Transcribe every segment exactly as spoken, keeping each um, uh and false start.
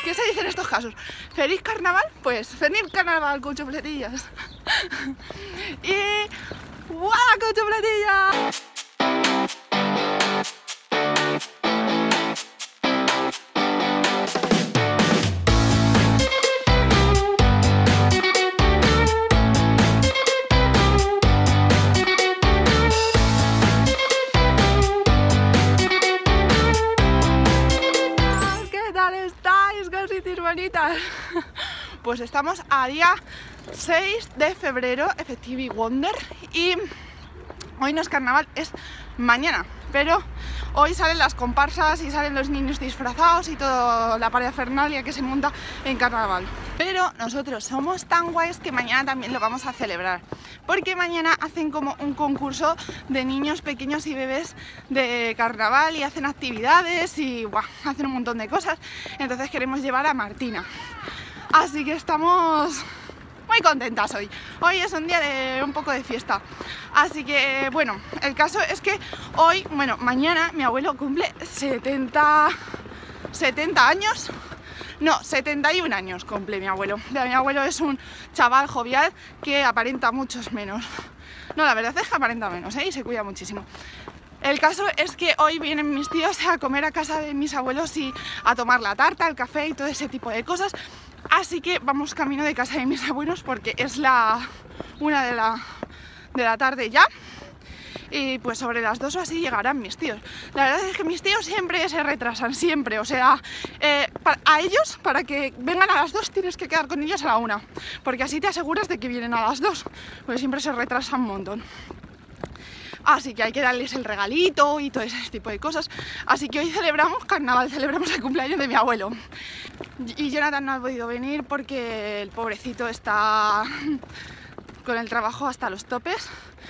¿Qué se dice en estos casos? ¿Feliz carnaval? Pues feliz carnaval con chufletillas. Y... ¡guau! ¡Con chufletillas! Bonitas. Pues estamos a día seis de febrero, Effectively Wonder, y hoy no es carnaval, es mañana, pero hoy salen las comparsas y salen los niños disfrazados y toda la parafernalia que se monta en carnaval. Pero nosotros somos tan guays que mañana también lo vamos a celebrar, porque mañana hacen como un concurso de niños pequeños y bebés de carnaval y hacen actividades y ¡buah!, hacen un montón de cosas. Entonces queremos llevar a Martina, así que estamos muy contentas hoy. Hoy es un día de un poco de fiesta. Así que bueno, el caso es que hoy, bueno, mañana mi abuelo cumple setenta, setenta años. No, setenta y un años cumple mi abuelo. Mi abuelo es un chaval jovial que aparenta muchos menos. No, la verdad es que aparenta menos, ¿eh? Y se cuida muchísimo. El caso es que hoy vienen mis tíos a comer a casa de mis abuelos y a tomar la tarta, el café y todo ese tipo de cosas. Así que vamos camino de casa de mis abuelos porque es la una de la, de la tarde ya. Y pues sobre las dos o así llegarán mis tíos. La verdad es que mis tíos siempre se retrasan, siempre. O sea, eh, para, a ellos, para que vengan a las dos, tienes que quedar con ellos a la una. Porque así te aseguras de que vienen a las dos. Porque siempre se retrasan un montón. Así que hay que darles el regalito y todo ese tipo de cosas. Así que hoy celebramos carnaval, celebramos el cumpleaños de mi abuelo. Y Jonathan no ha podido venir porque el pobrecito está con el trabajo hasta los topes.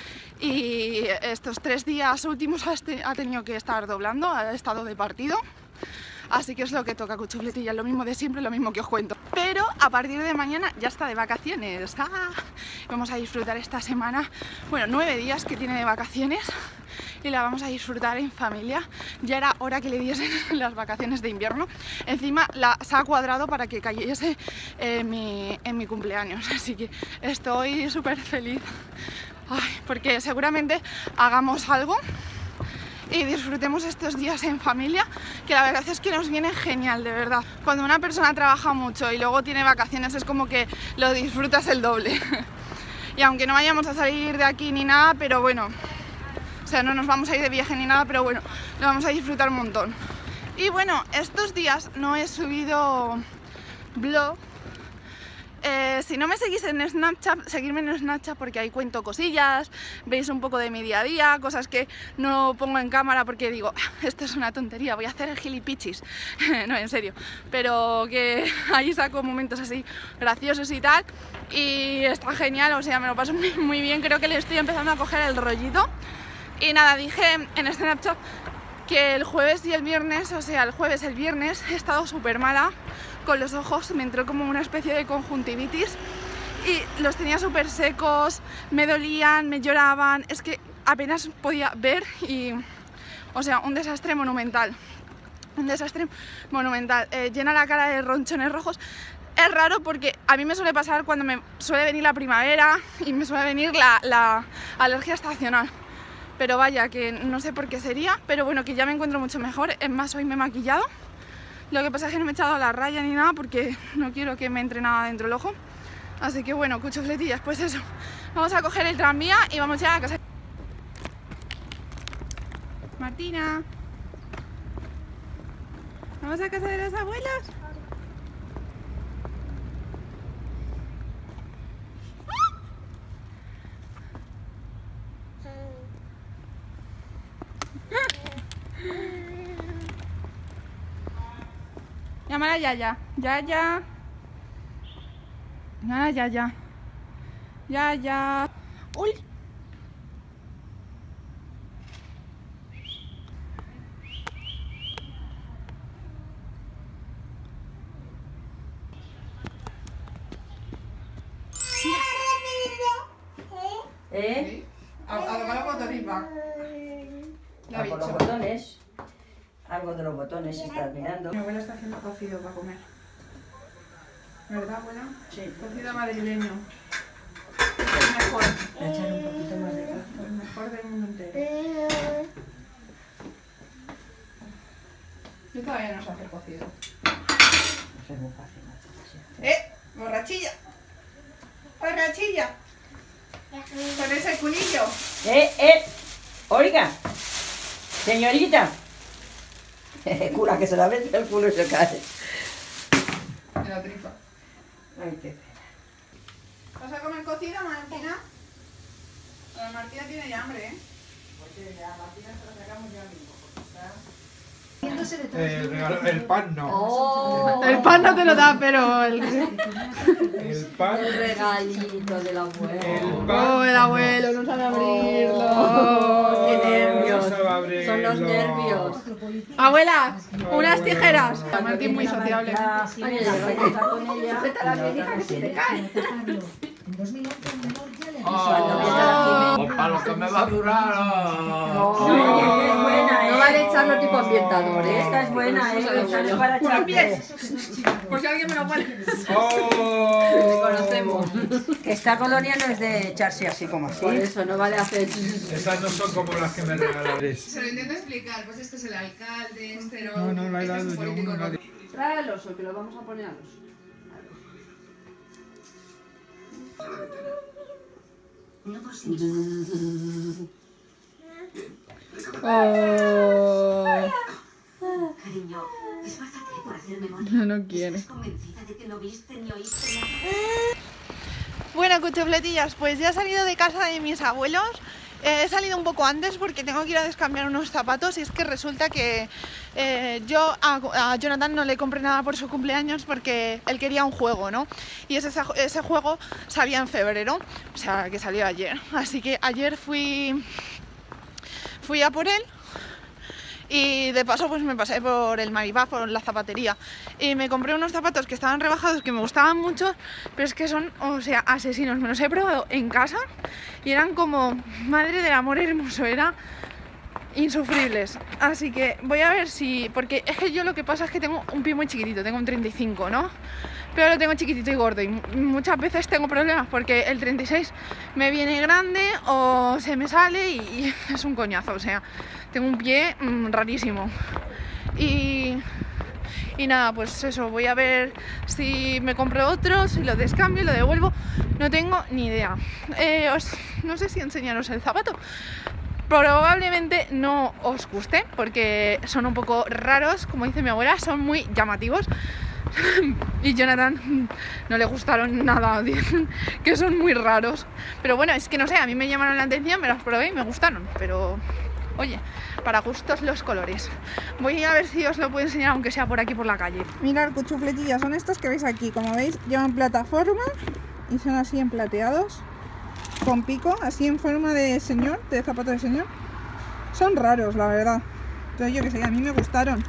Y estos tres días últimos ha tenido que estar doblando, ha estado de partido. Así que es lo que toca con chufletillas, lo mismo de siempre, lo mismo que os cuento. Pero a partir de mañana ya está de vacaciones. ¡Ah! Vamos a disfrutar esta semana, bueno, nueve días que tiene de vacaciones. Y la vamos a disfrutar en familia. Ya era hora que le diesen las vacaciones de invierno. Encima la, se ha cuadrado para que cayese en mi, en mi cumpleaños. Así que estoy súper feliz. Ay, porque seguramente hagamos algo y disfrutemos estos días en familia, que la verdad es que nos viene genial, de verdad. Cuando una persona trabaja mucho y luego tiene vacaciones es como que lo disfrutas el doble. Y aunque no vayamos a salir de aquí ni nada, pero bueno, o sea, no nos vamos a ir de viaje ni nada, pero bueno, lo vamos a disfrutar un montón. Y bueno, estos días no he subido vlog. Eh, si no me seguís en Snapchat, seguidme en Snapchat porque ahí cuento cosillas, veis un poco de mi día a día, cosas que no pongo en cámara porque digo, esto es una tontería, voy a hacer el gilipichis. No, en serio, pero que ahí saco momentos así graciosos y tal, y está genial, o sea, me lo paso muy, muy bien, creo que le estoy empezando a coger el rollito. Y nada, dije en Snapchat que el jueves y el viernes, o sea, el jueves y el viernes he estado súper mala con los ojos, me entró como una especie de conjuntivitis y los tenía súper secos, me dolían, me lloraban, es que apenas podía ver y, o sea, un desastre monumental, un desastre monumental, eh, llena la cara de ronchones rojos. Es raro porque a mí me suele pasar cuando me suele venir la primavera y me suele venir la, la alergia estacional. Pero vaya, que no sé por qué sería, pero bueno, que ya me encuentro mucho mejor. Es más, hoy me he maquillado. Lo que pasa es que no me he echado la raya ni nada porque no quiero que me entre nada dentro del ojo. Así que bueno, cuchufletillas, pues eso. Vamos a coger el tranvía y vamos ya a casa. Martina, ¿vamos a casa de las abuelas? Llámala a Yaya. Yaya. Llámala a Yaya. Yaya. ¡Uy! ¿Eh? A, a lo mejor arriba. A por los botones. Algo de los botones estás mirando. Mi abuela está haciendo cocido para comer. ¿Verdad, abuela? Sí. Cocido madrileño. Es el mejor. Le echaré un poquito más de gas. El mejor del mundo entero. Yo todavía no sé hacer cocido. No es muy fácil. ¿No? ¡Eh! ¡Borrachilla! ¡Borrachilla! Con ese culillo. ¡Eh, eh! Oiga, señorita. Cura, que se la mete el culo y se cae. De la tripa. Ay, qué pena. ¿Vas a comer cocido, Martina? La Martina tiene ya hambre, ¿eh? Porque a Martina se la sacamos ya mismo, porque está... El, regalo- el pan no. ¡Oh! El pan no te lo da, pero el... El pan. El regalito del abuelo. El pan. Oh, el abuelo, no sabe abrirlo. Oh, ¡qué No nervios! sabe abrirlo. Son los nervios. Abuela, unas Bueno. tijeras. La Martín muy sociable. Ay, ya voy a estar con ella. Sujétala bien, hija, que se te cae. Pues para lo que me va a durar. No, esta es buena, ¿eh? No vale echarlo tipo ambientador, ¿eh? Esta es buena, ¿eh? Esta no es para Unos echar pies. Por si alguien me lo huele. ¡Oh! Conocemos. Esta colonia no es de echarse así como así. Por eso no vale hacer... Esas no son como las que me regalaréis. Se lo intento explicar, pues este es el alcalde, este no, No, no, no he este es dado un yo político uno, no. nadie. Trae al oso, que lo vamos a poner al oso. Cariño, esfuérzate por hacer memoria. No, no quiere. ¿Estás convencida de que no viste ni oíste nada? Bueno, cuchufletillas, pues ya he salido de casa de mis abuelos. Eh, he salido un poco antes porque tengo que ir a descambiar unos zapatos y es que resulta que eh, yo a, a Jonathan no le compré nada por su cumpleaños porque él quería un juego, ¿no? Y ese, ese juego salía en febrero, o sea, que salió ayer. Así que ayer fui, fui a por él. Y de paso pues me pasé por el Maribá, por la zapatería, y me compré unos zapatos que estaban rebajados, que me gustaban mucho, pero es que son, o sea, asesinos. Me los he probado en casa y eran como, madre del amor hermoso, era insufribles. Así que voy a ver si, porque es que yo lo que pasa es que tengo un pie muy chiquitito, tengo un treinta y cinco, ¿no? Pero lo tengo chiquitito y gordo y muchas veces tengo problemas porque el treinta y seis me viene grande o se me sale y, y es un coñazo, o sea, tengo un pie mmm, rarísimo. Y, y nada, pues eso, voy a ver si me compro otro, si lo descambio, lo devuelvo, no tengo ni idea. Eh, os, no sé si enseñaros el zapato. Probablemente no os guste porque son un poco raros, como dice mi abuela, son muy llamativos. Y Jonathan no le gustaron nada, que son muy raros. Pero bueno, es que no sé, a mí me llamaron la atención, me los probé y me gustaron. Pero oye, para gustos los colores. Voy a ver si os lo puedo enseñar, aunque sea por aquí por la calle. Mirad, cuchufletillas, son estos que veis aquí. Como veis, llevan plataforma y son así en plateados, con pico, así en forma de señor, de zapato de señor. Son raros, la verdad, pero yo que sé, a mí me gustaron.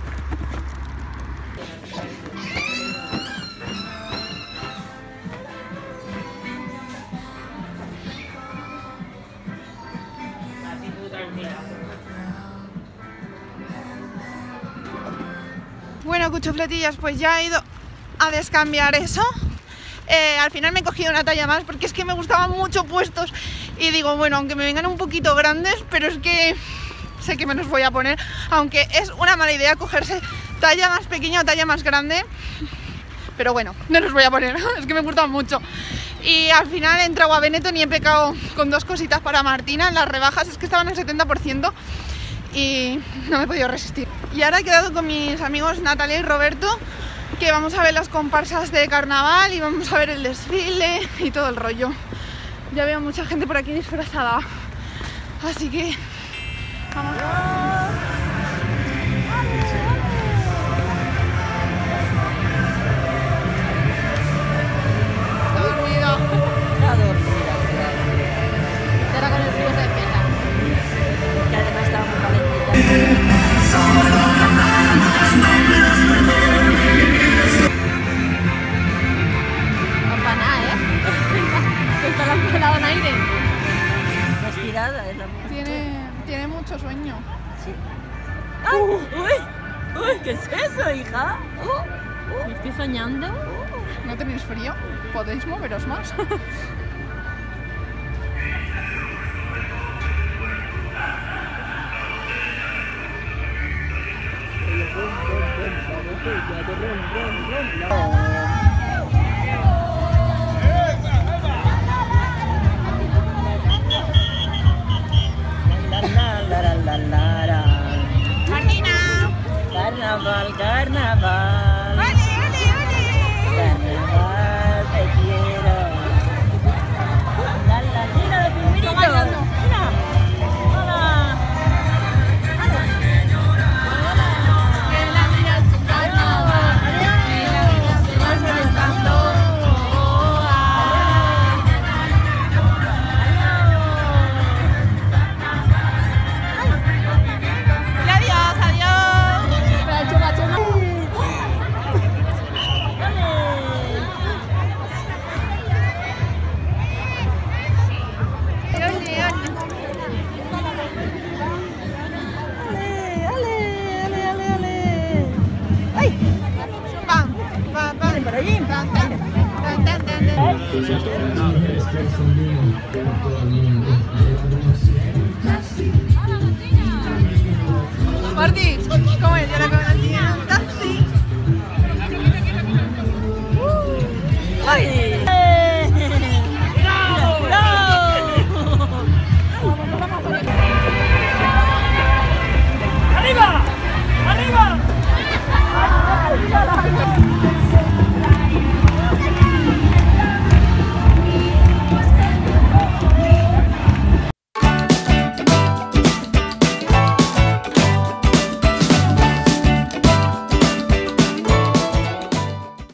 Bueno, cuchufletillas, pues ya he ido a descambiar eso. Eh, al final me he cogido una talla más porque es que me gustaban mucho puestos y digo, bueno, aunque me vengan un poquito grandes, pero es que sé que me los voy a poner, aunque es una mala idea cogerse talla más pequeña o talla más grande, pero bueno, no los voy a poner, es que me gustan mucho. Y al final he entrado a Benetton y he pecado con dos cositas para Martina en las rebajas, es que estaban al setenta por ciento y no me he podido resistir. Y ahora he quedado con mis amigos Natalia y Roberto, que vamos a ver las comparsas de carnaval y vamos a ver el desfile y todo el rollo. Ya veo mucha gente por aquí disfrazada, así que vamos. Está dormido. Está dormida, claro. Ahora con el frío se despierta. Porque además estaba muy calentita. No para nada, ¿eh? Que está la pelada en aire. La estirada es la mujer. Tiene, tiene mucho sueño. Sí. ¡Ay! ¡Uy! ¡Uy! ¿Qué es eso, hija? ¡Oh! Me estoy soñando. ¿No tenéis frío? ¿Podéis moveros más? Martina. Carnaval, carnaval. ¡Ole, ole, ole! Carnaval, te quiero. La, la, mira de primerito. bailando. Mira. Hola. Que la niña es un carnaval, que la niña se va soltando. Y adiós, adiós. Espera, chuma, chuma. Pam, pam, pam. Por allí. Tan, tan, tan, tan, tan, tan. Martí, ¿cómo es? Yo la